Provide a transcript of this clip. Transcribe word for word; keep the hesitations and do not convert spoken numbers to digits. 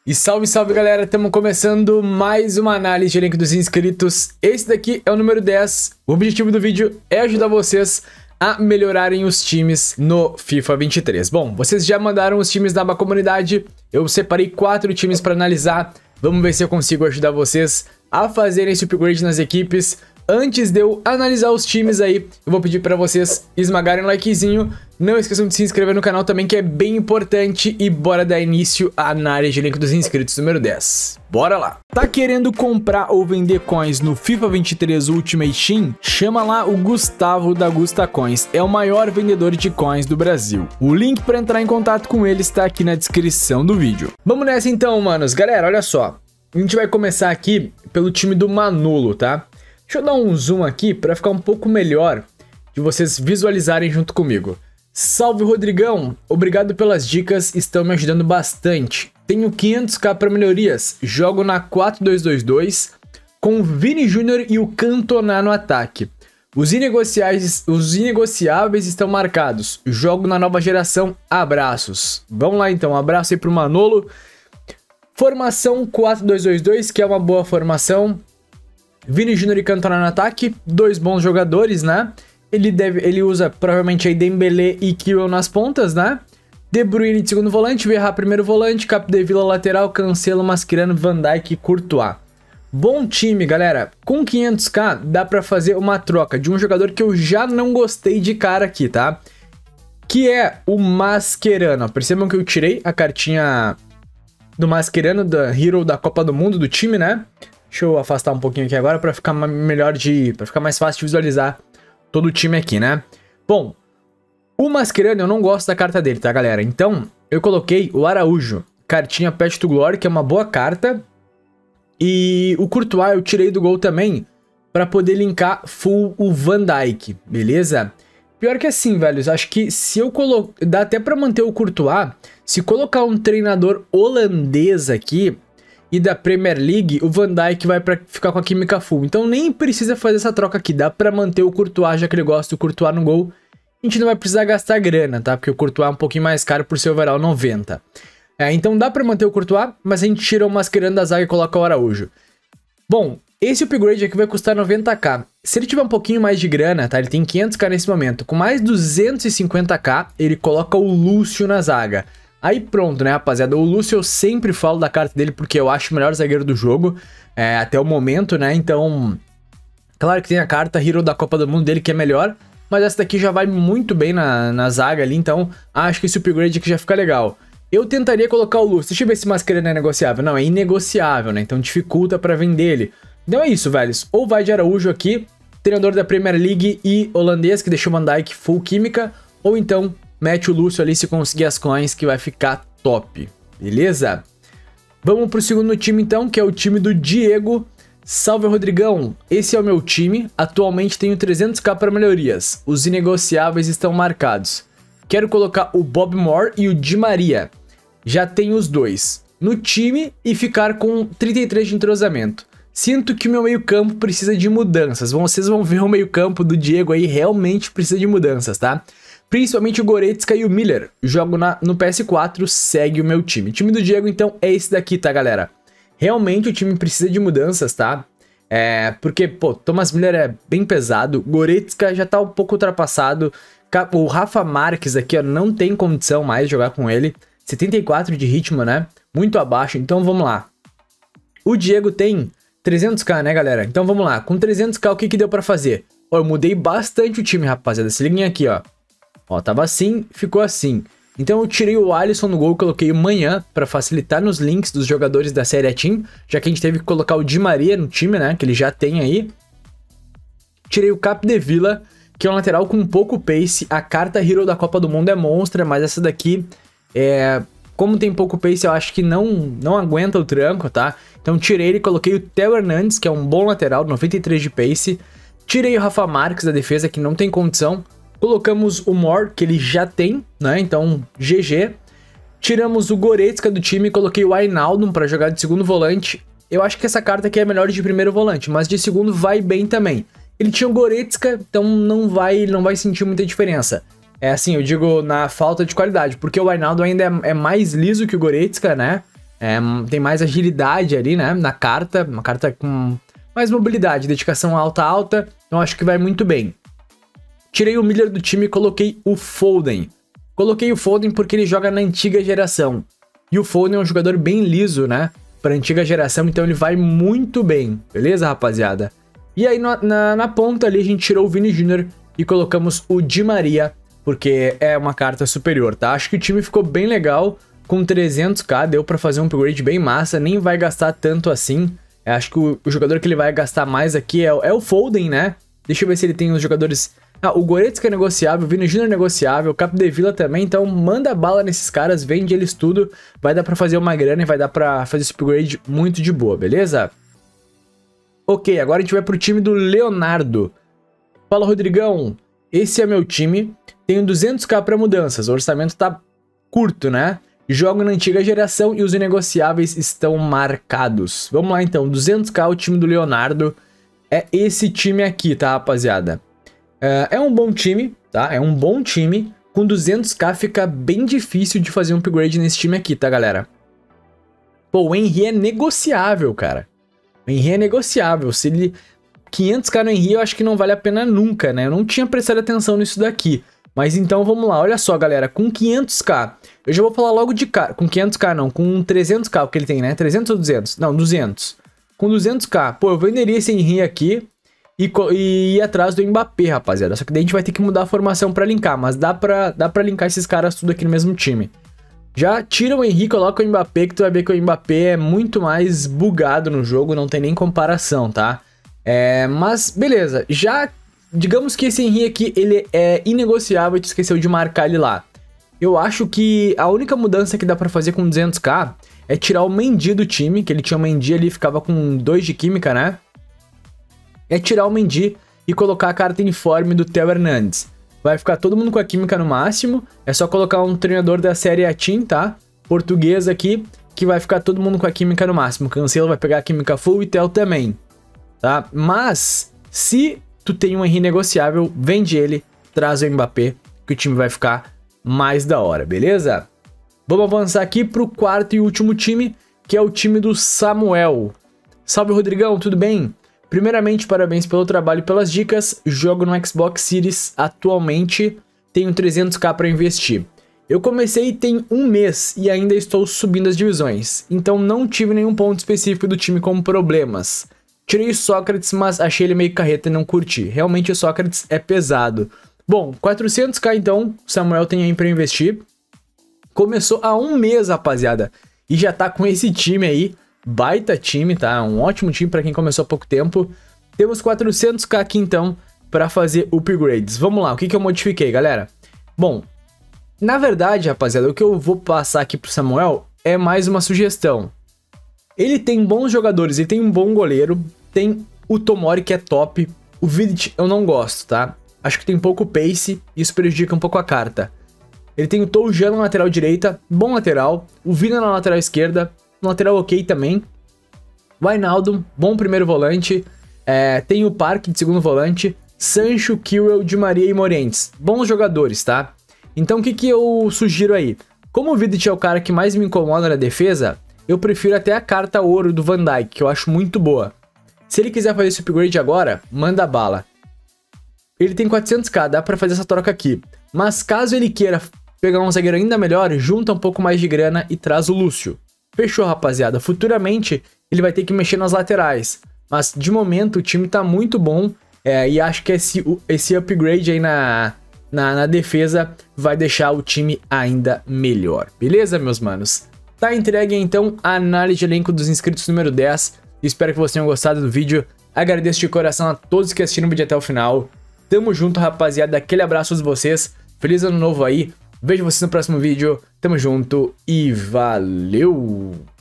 E salve, salve galera, estamos começando mais uma análise de elenco dos inscritos. Esse daqui é o número dez. O objetivo do vídeo é ajudar vocês a melhorarem os times no FIFA vinte e três. Bom, vocês já mandaram os times da aba comunidade, eu separei quatro times para analisar. Vamos ver se eu consigo ajudar vocês a fazerem esse upgrade nas equipes. Antes de eu analisar os times aí, eu vou pedir para vocês esmagarem o likezinho. Não esqueçam de se inscrever no canal também, que é bem importante. E bora dar início à análise de elenco dos inscritos número dez. Bora lá! Tá querendo comprar ou vender coins no FIFA vinte e três Ultimate Team? Chama lá o Gustavo da Gusta Coins. É o maior vendedor de coins do Brasil. O link para entrar em contato com ele está aqui na descrição do vídeo. Vamos nessa então, manos. Galera, olha só. A gente vai começar aqui pelo time do Manolo, tá? Deixa eu dar um zoom aqui para ficar um pouco melhor de vocês visualizarem junto comigo. Salve, Rodrigão! Obrigado pelas dicas, estão me ajudando bastante. Tenho quinhentos k para melhorias, jogo na quatro dois dois dois com o Vini Júnior e o Cantona no ataque. Os inegociáveis, os inegociáveis estão marcados, jogo na nova geração, abraços. Vamos lá então, um abraço aí pro Manolo. Formação quatro dois dois dois, que é uma boa formação. Vini Júnior e Cantona no ataque, dois bons jogadores, né? Ele, deve, ele usa provavelmente aí Dembélé e Kiwior nas pontas, né? De Bruyne de segundo volante, Verratti primeiro volante, Capdevila lateral, Cancelo, Mascherano, Van Dijk e Courtois. Bom time, galera. Com quinhentos k dá pra fazer uma troca de um jogador que eu já não gostei de cara aqui, tá? Que é o Mascherano. Percebam que eu tirei a cartinha do Mascherano, da Hero da Copa do Mundo do time, né? Deixa eu afastar um pouquinho aqui agora para ficar melhor de, para ficar mais fácil de visualizar todo o time aqui, né? Bom, o Mascherano eu não gosto da carta dele, tá, galera? Então, eu coloquei o Araújo, cartinha Pet to Glory, que é uma boa carta. E o Courtois eu tirei do gol também para poder linkar full o Van Dijk, beleza? Pior que assim, velhos, acho que se eu colocar, dá até para manter o Courtois, se colocar um treinador holandês aqui e da Premier League, o Van Dijk vai pra ficar com a química full. Então nem precisa fazer essa troca aqui. Dá pra manter o Courtois, já que ele gosta do Courtois no gol. A gente não vai precisar gastar grana, tá? Porque o Courtois é um pouquinho mais caro por ser overall noventa. É, então dá pra manter o Courtois, mas a gente tira o Mascherano da zaga e coloca o Araújo. Bom, esse upgrade aqui vai custar noventa k. Se ele tiver um pouquinho mais de grana, tá? Ele tem quinhentos k nesse momento. Com mais duzentos e cinquenta k, ele coloca o Lúcio na zaga. Aí pronto, né, rapaziada? O Lúcio eu sempre falo da carta dele porque eu acho o melhor zagueiro do jogo, é, até o momento, né? Então, claro que tem a carta Hero da Copa do Mundo dele que é melhor, mas essa daqui já vai muito bem na, na zaga ali, então acho que esse upgrade aqui já fica legal. Eu tentaria colocar o Lúcio. Deixa eu ver se Mascherano é negociável. Não, é inegociável, né? Então dificulta pra vender ele. Então é isso, velhos. Ou vai de Araújo aqui, treinador da Premier League e holandês, que deixou o Van Dijk full química, ou então mete o Lúcio ali se conseguir as coins, que vai ficar top, beleza? Vamos pro segundo time então, que é o time do Diego. Salve, Rodrigão, esse é o meu time, atualmente tenho trezentos k para melhorias, os inegociáveis estão marcados. Quero colocar o Bob Moore e o Di Maria, já tenho os dois no time e ficar com trinta e três de entrosamento. Sinto que o meu meio campo precisa de mudanças, vocês vão ver o meio campo do Diego aí realmente precisa de mudanças, tá? Principalmente o Goretzka e o Miller. Jogo na, no P S quatro, segue o meu time. O time do Diego, então, é esse daqui, tá, galera? Realmente o time precisa de mudanças, tá? É, porque, pô, Thomas Miller é bem pesado. Goretzka já tá um pouco ultrapassado. O Rafa Marques aqui, ó, não tem condição mais de jogar com ele. setenta e quatro de ritmo, né? Muito abaixo. Então, vamos lá. O Diego tem trezentos k, né, galera? Então, vamos lá. Com trezentos k, o que que deu pra fazer? Ó, eu mudei bastante o time, rapaziada. Se liguem aqui, ó. Ó, tava assim, ficou assim. Então eu tirei o Alisson no gol, coloquei o Manhã para facilitar nos links dos jogadores da Série Team, já que a gente teve que colocar o Di Maria no time, né, que ele já tem aí. Tirei o Capdevila, que é um lateral com pouco pace. A carta Hero da Copa do Mundo é monstra, mas essa daqui, é... como tem pouco pace, eu acho que não, não aguenta o tranco, tá? Então tirei ele e coloquei o Theo Hernandes, que é um bom lateral, noventa e três de pace. Tirei o Rafa Marques da defesa, que não tem condição. Colocamos o Moore, que ele já tem, né? Então, G G. Tiramos o Goretzka do time e coloquei o Wijnaldum para jogar de segundo volante. Eu acho que essa carta aqui é melhor de primeiro volante, mas de segundo vai bem também. Ele tinha o Goretzka, então não vai, não vai sentir muita diferença. É assim, eu digo na falta de qualidade, porque o Wijnaldum ainda é, é mais liso que o Goretzka, né? É, tem mais agilidade ali, né, na carta, uma carta com mais mobilidade, dedicação alta, alta, então acho que vai muito bem. Tirei o Miller do time e coloquei o Foden. Coloquei o Foden porque ele joga na antiga geração. E o Foden é um jogador bem liso, né, para antiga geração, então ele vai muito bem, beleza, rapaziada? E aí na, na, na ponta ali a gente tirou o Vini Júnior e colocamos o Di Maria, porque é uma carta superior, tá? Acho que o time ficou bem legal, com trezentos k, deu pra fazer um upgrade bem massa, nem vai gastar tanto assim. Eu acho que o, o jogador que ele vai gastar mais aqui é, é o Foden, né? Deixa eu ver se ele tem os jogadores... Ah, o Goretzka é negociável, o Vini Júnior é negociável, o Capdevila também, então manda bala nesses caras, vende eles tudo, vai dar pra fazer uma grana e vai dar pra fazer esse upgrade muito de boa, beleza? Ok, agora a gente vai pro time do Leonardo. Fala, Rodrigão, esse é meu time, tenho duzentos k pra mudanças, o orçamento tá curto, né? Jogo na antiga geração e os inegociáveis estão marcados. Vamos lá então, duzentos k o time do Leonardo. É esse time aqui, tá, rapaziada? É um bom time, tá? É um bom time. Com duzentos k fica bem difícil de fazer um upgrade nesse time aqui, tá, galera? Pô, o Henry é negociável, cara. O Henry é negociável. Se ele... quinhentos k no Henry eu acho que não vale a pena nunca, né? Eu não tinha prestado atenção nisso daqui. Mas então vamos lá, olha só, galera, com quinhentos k, eu já vou falar logo de cara, com quinhentos k não, com trezentos k, o que ele tem, né, trezentos ou duzentos? Não, duzentos. Com duzentos k, pô, eu venderia esse Henry aqui e, e ir atrás do Mbappé, rapaziada, só que daí a gente vai ter que mudar a formação pra linkar, mas dá pra, dá pra linkar esses caras tudo aqui no mesmo time. Já tira o Henry, coloca o Mbappé, que tu vai ver que o Mbappé é muito mais bugado no jogo, não tem nem comparação, tá? É, mas beleza, já... digamos que esse Henry aqui, ele é inegociável e tu esqueceu de marcar ele lá. Eu acho que a única mudança que dá pra fazer com duzentos k é tirar o Mendy do time, que ele tinha o Mendy ali, ficava com dois de química, né? É tirar o Mendy e colocar a carta informe do Theo Hernandes. Vai ficar todo mundo com a química no máximo, é só colocar um treinador da série A Team, tá? Português aqui, que vai ficar todo mundo com a química no máximo. Cancelo vai pegar a química full e Theo também, tá? Mas, se... tu tem um Henry negociável, vende ele, traz o Mbappé, que o time vai ficar mais da hora, beleza? Vamos avançar aqui pro quarto e último time, que é o time do Samuel. Salve, Rodrigão, tudo bem? Primeiramente, parabéns pelo trabalho e pelas dicas. Jogo no Xbox Series atualmente, tenho trezentos k para investir. Eu comecei tem um mês e ainda estou subindo as divisões, então não tive nenhum ponto específico do time com problemas. Tirei o Sócrates, mas achei ele meio carreta e não curti. Realmente o Sócrates é pesado. Bom, quatrocentos k então, Samuel tem aí pra investir. Começou há um mês, rapaziada. E já tá com esse time aí. Baita time, tá? Um ótimo time pra quem começou há pouco tempo. Temos quatrocentos k aqui então pra fazer upgrades. Vamos lá, o que que eu modifiquei, galera? Bom, na verdade, rapaziada, o que eu vou passar aqui pro Samuel é mais uma sugestão. Ele tem bons jogadores, ele tem um bom goleiro, tem o Tomori que é top, o Vidic eu não gosto, tá? Acho que tem pouco pace e isso prejudica um pouco a carta. Ele tem o Toujan na lateral direita, bom lateral, o Vina na lateral esquerda, lateral ok também. O Wijnaldum, bom primeiro volante, é, tem o Parque de segundo volante, Sancho, Chilwell, Di Maria e Morientes, bons jogadores, tá? Então o que que eu sugiro aí? Como o Vidic é o cara que mais me incomoda na defesa, eu prefiro até a carta ouro do Van Dijk, que eu acho muito boa. Se ele quiser fazer esse upgrade agora, manda bala. Ele tem quatrocentos k, dá pra fazer essa troca aqui. Mas caso ele queira pegar um zagueiro ainda melhor, junta um pouco mais de grana e traz o Lúcio. Fechou, rapaziada. Futuramente, ele vai ter que mexer nas laterais. Mas, de momento, o time tá muito bom. É, e acho que esse, esse upgrade aí na, na, na defesa vai deixar o time ainda melhor. Beleza, meus manos? Tá entregue então a análise de elenco dos inscritos número dez. Espero que vocês tenham gostado do vídeo. Agradeço de coração a todos que assistiram o vídeo até o final. Tamo junto, rapaziada. Aquele abraço a vocês. Feliz ano novo aí. Vejo vocês no próximo vídeo. Tamo junto e valeu!